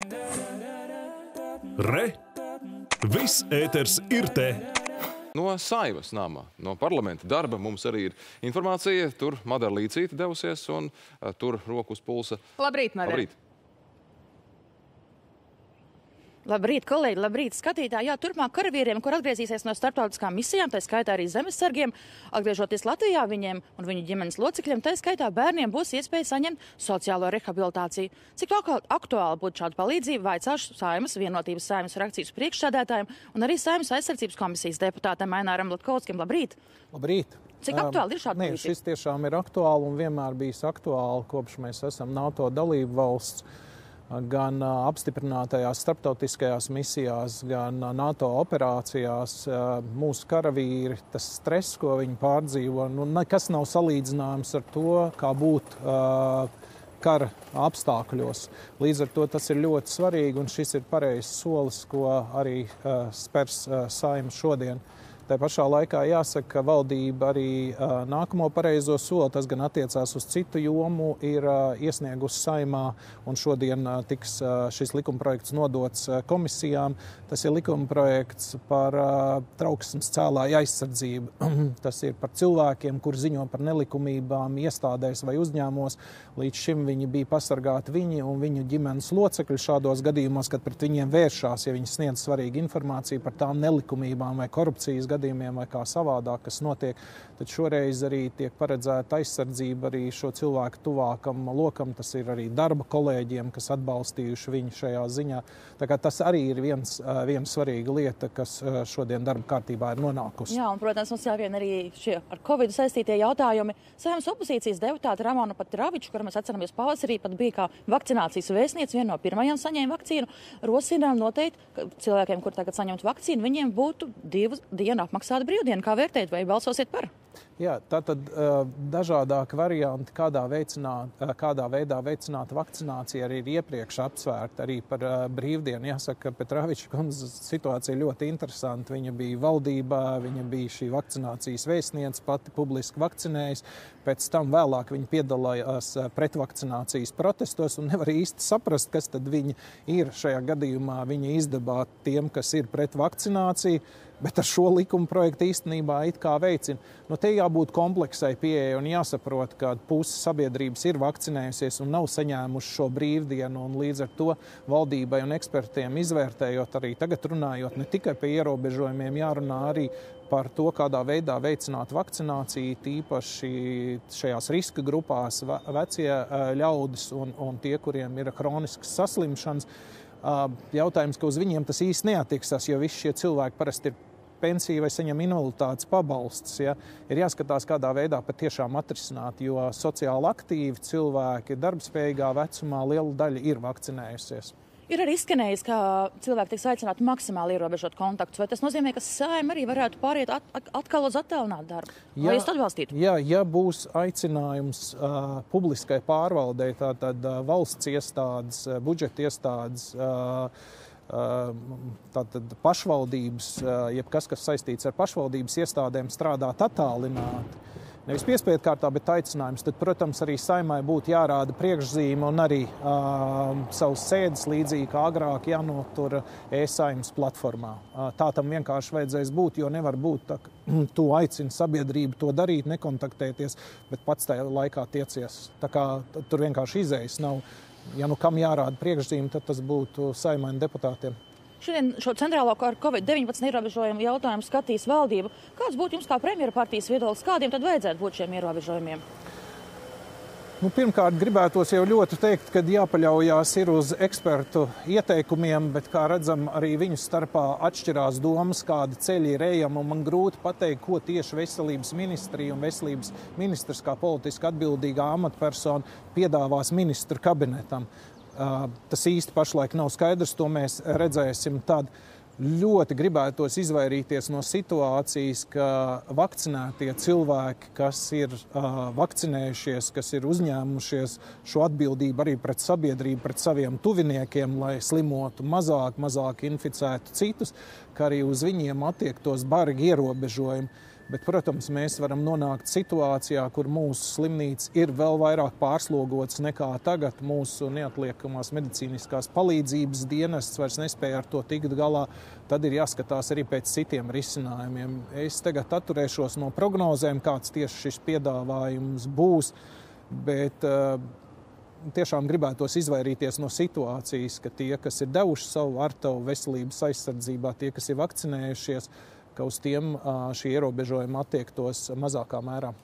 Re! Viss ēters ir te! No Saeimas nama, no parlamenta darba mums arī ir informācija. Tur Madara Līcīte devusies un tur roku uz pulsa. Labrīt, Madara. Labrīt. Labrīt, kolēģi, labrīt, skatītāji. Jā, turpmāk karavīriem, kur atgriezīsies no starptautiskām misijām, tā skaitā arī zemesargiem, atgriežoties Latvijā viņiem un viņu ģimenes locekļiem, tā skaitā bērniem būs iespēja saņemt sociālo rehabilitāciju. Cik aktuāli būtu šāda palīdzība, vaicāšu Saeimas vienotības Saeimas frakcijas priekšsēdētājiem un arī Saeimas aizsardzības komisijas deputātam Aināram Latkovskim. Labrīt! Labrīt! Cik aktuāli ir šāda palīdzība? Šis tiešām ir aktuāli un vienmēr bijis aktuāli, kopš mēs esam NATO dalību valsts. Gan apstiprinātajās starptautiskajās misijās, gan NATO operācijās mūsu karavīri, tas stress, ko viņi pārdzīvo, nekas nav salīdzināms ar to, kā būt kara apstākļos. Līdz ar to tas ir ļoti svarīgi, un šis ir pareizs solis, ko arī spers Saeima šodien. Tā pašā laikā jāsaka, ka valdība arī nākamo pareizo soli, tas gan attiecās uz citu jomu, ir iesniegusi Saeimā, un šodien tiks šis likumprojekts nodots komisijām. Tas ir likumprojekts par trauksmes cēlāju aizsardzību. Tas ir par cilvēkiem, kur ziņo par nelikumībām iestādēs vai uzņēmumos. Līdz šim viņi bija pasargāti viņi un viņu ģimenes locekļi šādos gadījumos, kad pret viņiem vēršās, ja viņi sniedz svarīgu informāciju par tām nelikumībām vai korupcijas gadījumiem vai kā savādāk, kas notiek. Tad šoreiz arī tiek paredzēta aizsardzība arī šo cilvēku tuvākam lokam. Tas ir arī darba kolēģiem, kas atbalstījuši viņu šajā ziņā. Tā kā tas arī ir viena svarīga lieta, kas šodien darba kārtībā ir nonākusi. Jā, un, protams, mums jāvien arī šie ar Covid saistītie jautājumi. Saeimas opozīcijas deputāta Ramona Patraviča, kuru mēs atceramies pavasarī, pat bija kā vakcinācijas vēstniece, viena no pirmajām saņēma vakcīnu, rosinām noteikti cilvēkiem, kur tagad saņemt vakcīnu, viņiem būtu 2 dienu apmaksāta brīvdiena. Kā vērtēt, vai balsosiet par? Jā, tātad dažādāki varianti, kādā veidā veicināt vakcināciju, arī ir iepriekš apsvērta arī par brīvdienu. Jāsaka, ka Petraviča kundzes situācija ļoti interesanta. Viņa bija valdībā, viņa bija šī vakcinācijas vēstniece, pati publiski vakcinējas. Pēc tam vēlāk viņa piedalījās pretvakcinācijas protestos un nevar īsti saprast, kas tad viņa ir šajā gadījumā. Viņa izdabā tiem, kas ir pret vakcināciju, bet ar šo likuma projektu īstenībā it kā veicina. Te jābūt kompleksai pieeja un jāsaprot, ka puse sabiedrības ir vakcinējusies un nav saņēmuši šo brīvdienu, un līdz ar to valdībai un ekspertiem izvērtējot arī tagad runājot ne tikai par ierobežojumiem, jārunā arī par to, kādā veidā veicināt vakcināciju, tīpaši šajās riska grupās vecie ļaudis un tie, kuriem ir hroniskas saslimšanas. Jautājums, ka uz viņiem tas īsti neatiksās, jo visi šie cilvēki parasti ir pensija vai saņem invaliditātes pabalsts. Ja? Ir jāskatās, kādā veidā patiešām atrisināt, jo sociāli aktīvi cilvēki darbspējīgā vecumā liela daļa ir vakcinējusies. Ir arī izskanējis, ka cilvēki tiks aicināti maksimāli ierobežot kontaktus. Vai tas nozīmē, ka Saeima arī varētu pāriet atkal uz attālinātu darbu? Vai jūs atbalstītu? Jā, ja būs aicinājums publiskai pārvaldei, tātad valsts iestādes, budžeta iestādes, tātad pašvaldības, jebkas, kas saistīts ar pašvaldības iestādēm, strādāt attālināti. Nevis piespiedu kārtā, bet aicinājums. Tad, protams, arī Saeimai būtu jārāda priekšzīme un arī savus sēdes līdzīgi kā agrāk jānotur e-Saeimas platformā. Tā tam vienkārši vajadzēs būt, jo nevar būt tā, ka tu aicini sabiedrību to darīt, nekontaktēties, bet pats tajā laikā tiecies. Tā kā tur vienkārši izējas nav. Ja kam jārāda priekšzīme, tad tas būtu Saeimai un deputātiem. Šodien šo centrālo ar Covid-19 ierobežojumu jautājumu skatīs valdība. Kāds būtu jums kā premjera partijas viedoklis? Kādiem tad vajadzētu būt šiem ierobežojumiem? Pirmkārt, gribētos jau ļoti teikt, ka jāpaļaujās ir uz ekspertu ieteikumiem, bet, kā redzam, arī viņu starpā atšķirās domas, kādi ceļi ir ejami, un man grūti pateikt, ko tieši veselības ministrija un veselības ministrs kā politiski atbildīgā amatpersona piedāvās ministru kabinetam. Tas īsti pašlaik nav skaidrs, to mēs redzēsim tad. Ļoti gribētos izvairīties no situācijas, ka vakcinētie cilvēki, kas ir vakcinējušies, kas ir uzņēmušies šo atbildību arī pret sabiedrību, pret saviem tuviniekiem, lai slimotu mazāk inficētu citus, ka arī uz viņiem attiektos bargi ierobežojumi. Bet, protams, mēs varam nonākt situācijā, kur mūsu slimnīca ir vēl vairāk pārslogots nekā tagad. Mūsu neatliekamās medicīniskās palīdzības dienests vairs nespēja ar to tikt galā. Tad ir jāskatās arī pēc citiem risinājumiem. Es tagad atturēšos no prognozēm, kāds tieši šis piedāvājums būs, bet tiešām gribētos izvairīties no situācijas, ka tie, kas ir devuši savu artavu veselības aizsardzībā, tie, kas ir vakcinējušies, ka uz tiem šī ierobežojuma attiektos mazākā mērā.